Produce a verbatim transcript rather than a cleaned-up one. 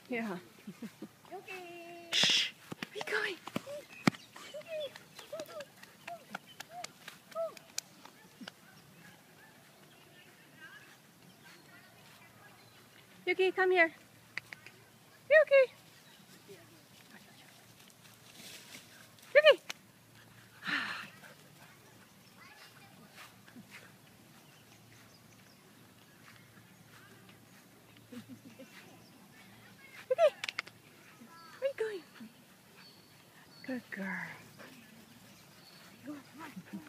Yeah. Yuki! Shh. Where are you going? Yuki, come here. Yuki. Yuki. Yuki. Where are you going? Good girl.